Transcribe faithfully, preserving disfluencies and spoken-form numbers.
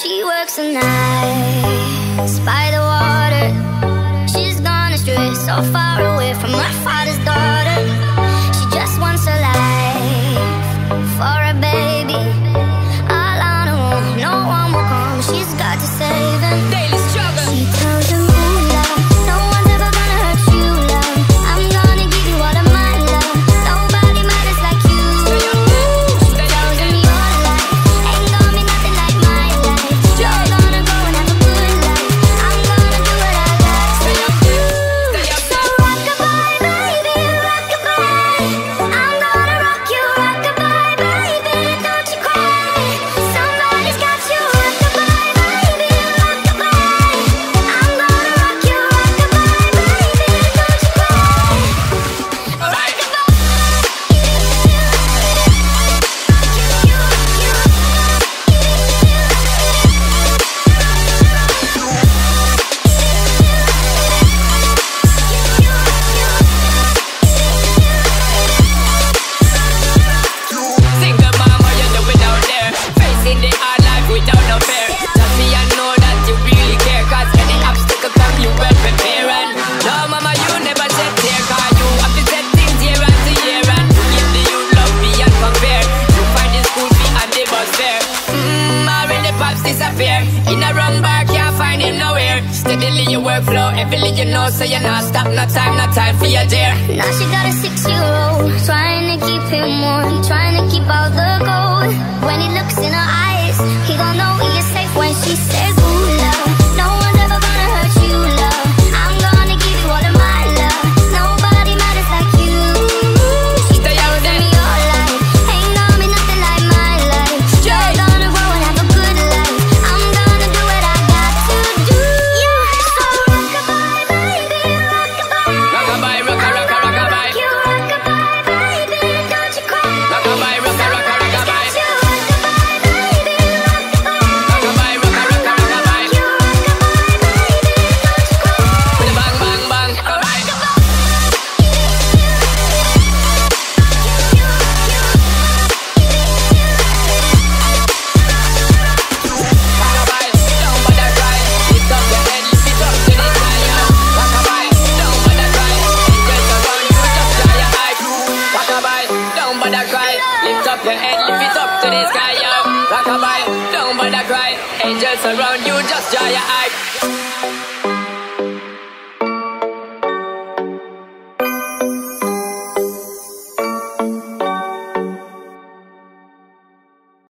She works the nights by the water. She's gone astray, so far away from her father's daughter. She just wants a life for a baby. All on her own, no one will come. She's got to save him. Daily struggle. She tells him, ooh, love, no one's ever gonna hurt you, love. I'm gonna give you all of my love. Nobody matters like you. She tells him your life ain't gonna be nothing like my life. You're gonna go and have a good life. I'm gonna do what I got to do. So rock-a-bye, baby, rock-a-bye. I'm gonna rock you, rock-a-bye, baby, don't you cry. Somebody's got you, rock-a-bye, baby, rock-a-bye. I'm gonna rock you, rock-a-bye, baby, don't you cry. Single mom, how you doing out there? Facing the hard life without no fear. Tell me I know that you really care, cause any obstacle come you well prepare. And no mama, you never said there, cause you have to set things year after year. And give the youth love beyond compare. You find the school fee and the bus fare. Mmm, already pops disappear. In a wrong bar, can't find him nowhere. Steadily your workflow, everything you know, so you're not stop, no time, no time for your dear. Now she got a six-year-old, trying to keep him warm, trying to keep all the gold. When he looks in her eyes, he gon' know he is safe when she says, ooh, love, no one's ever gonna hurt you, love. I'm gonna give you all of my love. Nobody matters like you. She tells him your life ain't gonna be nothing like my life. You're gonna grow and have a good life. I'm gonna do what I got to do. So rock-a-bye, baby, rock-a-bye. Rock-a-bye, rocka, rocka, rock-a-bye. You rock-a-bye, baby, don't you cry. Rock-a-bye, rocka, rocka, rock-a-bye. You rock-a-bye, baby, rock-a-bye. Rock-a-bye, rocka, rocka, rock-a-bye. You rock-a-bye, baby, don't you cry. With a bang, bang, bang, rock-a-bye. Rock-a-bye, don't bother cry. Lift up your head, lift it up to the sky, yeah. Rock-a-bye, don't bother cry. Angels around you, just dry your eyes. Rock-a-bye, don't bother cry. Lift up your head, lift it up to the sky, yeah. Rock-a-bye, don't bother cry. Angels around you, just dry your eyes.